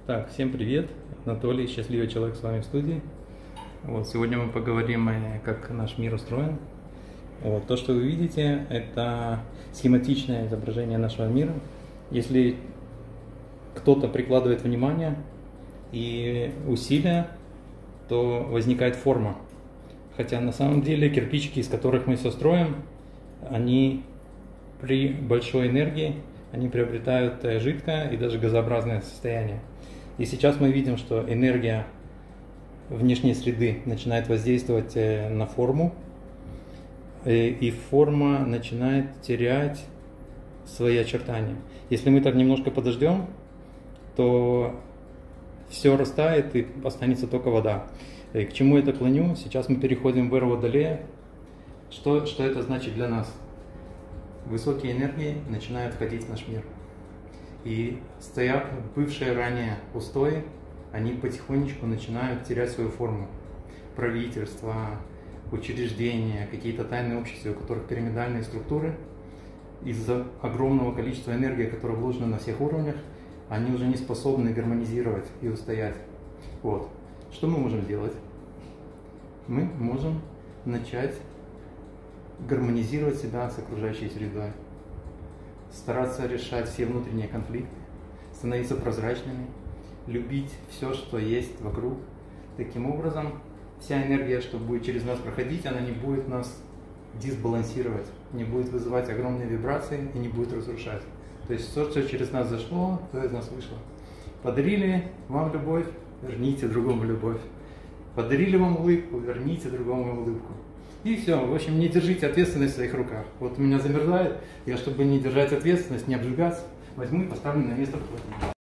Так, всем привет! Анатолий, счастливый человек с вами в студии. Сегодня мы поговорим, как наш мир устроен. То, что вы видите, это схематичное изображение нашего мира. Если кто-то прикладывает внимание и усилия, то возникает форма. Хотя на самом деле кирпичики, из которых мы все строим, они при большой энергии они приобретают жидкое и даже газообразное состояние. И сейчас мы видим, что энергия внешней среды начинает воздействовать на форму, и форма начинает терять свои очертания. Если мы так немножко подождем, то все растает и останется только вода. И к чему я это клоню? Сейчас мы переходим в эру Водолея. Что это значит для нас? Высокие энергии начинают входить в наш мир. И бывшие ранее устои, они потихонечку начинают терять свою форму. Правительства, учреждения, какие-то тайные общества, у которых пирамидальные структуры, из-за огромного количества энергии, которая вложена на всех уровнях, они уже не способны гармонизировать и устоять. Что мы можем сделать? Мы можем начать гармонизировать себя с окружающей средой, стараться решать все внутренние конфликты, становиться прозрачными, любить все, что есть вокруг. Таким образом, вся энергия, что будет через нас проходить, она не будет нас дисбалансировать, не будет вызывать огромные вибрации и не будет разрушать. То есть все, что через нас зашло, то из нас вышло. Подарили вам любовь, верните другому любовь. Подарили вам улыбку, верните другому улыбку. И все, в общем, не держите ответственность в своих руках. У меня замерзает, я, чтобы не держать ответственность, не обжигаться, возьму и поставлю на место.